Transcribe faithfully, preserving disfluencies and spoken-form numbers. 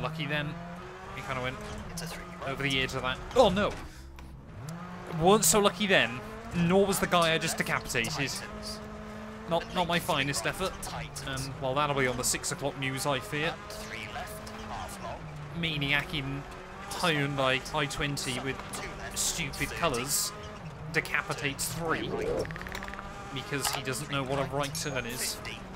lucky then. We kind of went over the edge of that. Oh no! Weren't so lucky then, nor was the guy I just decapitated. Not not my finest effort. Um, well, that'll be on the six o'clock news, I fear. Maniac in Hyundai i twenty with stupid colours decapitates three because he doesn't know what a right turn is.